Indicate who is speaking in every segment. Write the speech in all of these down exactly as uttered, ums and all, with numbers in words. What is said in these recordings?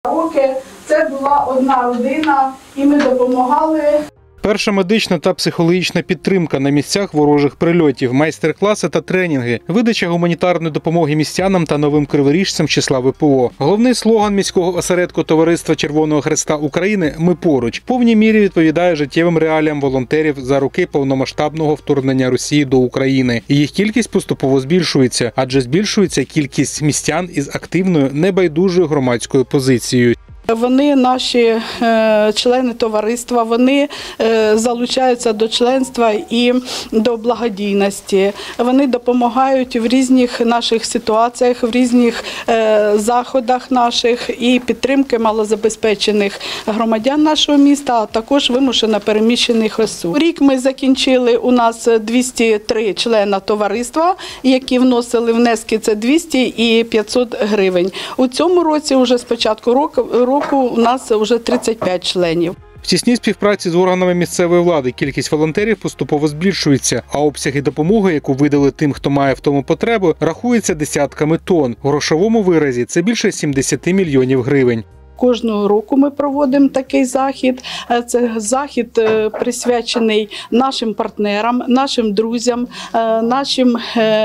Speaker 1: Роки це була одна родина, і ми допомагали.
Speaker 2: Перша медична та психологічна підтримка на місцях ворожих прильотів, майстер-класи та тренінги, видача гуманітарної допомоги містянам та новим криворіжцям з числа В П О. Головний слоган міського осередку Товариства Червоного Хреста України «Ми поруч» в повній мірі відповідає життєвим реаліям волонтерів за роки повномасштабного вторгнення Росії до України. І їх кількість поступово збільшується, адже збільшується кількість містян із активною, небайдужою громадською позицією.
Speaker 1: Вони наші е, члени товариства, вони е, залучаються до членства і до благодійності. Вони допомагають в різних наших ситуаціях, в різних е, заходах наших і підтримки малозабезпечених громадян нашого міста, а також вимушено переміщених осіб. Рік ми закінчили, у нас двісті три члена товариства, які вносили внески, це двісті і п'ятсот гривень. У цьому році, вже з початку року, року у нас вже тридцять п'ять членів.
Speaker 2: В тісній співпраці з органами місцевої влади кількість волонтерів поступово збільшується, а обсяги допомоги, яку видали тим, хто має в тому потребу, рахується десятками тонн. У грошовому виразі це більше сімдесят мільйонів гривень.
Speaker 1: Кожного року ми проводимо такий захід. Це захід присвячений нашим партнерам, нашим друзям, нашим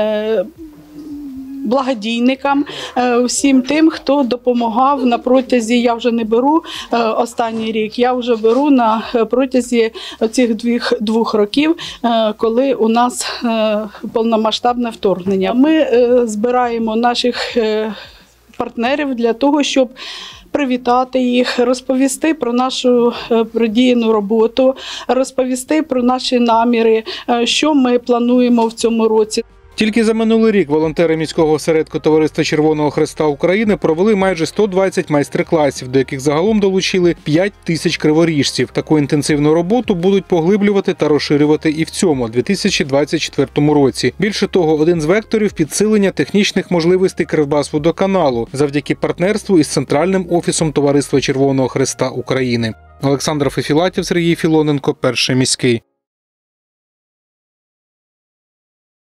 Speaker 1: благодійникам, всім тим, хто допомагав на протязі, я вже не беру останній рік, я вже беру на протязі цих двох, двох років, коли у нас повномасштабне вторгнення. Ми збираємо наших партнерів для того, щоб привітати їх, розповісти про нашу продіяну роботу, розповісти про наші наміри, що ми плануємо в цьому році.
Speaker 2: Тільки за минулий рік волонтери міського осередку Товариства Червоного Хреста України провели майже сто двадцять майстер-класів, до яких загалом долучили п'ять тисяч криворіжців. Таку інтенсивну роботу будуть поглиблювати та розширювати і в цьому, дві тисячі двадцять четвертому році. Більше того, один з векторів – підсилення технічних можливостей Кривбасводоканалу завдяки партнерству із Центральним офісом Товариства Червоного Хреста України. Олександр Фефілатів, Сергій Філоненко, Перший міський.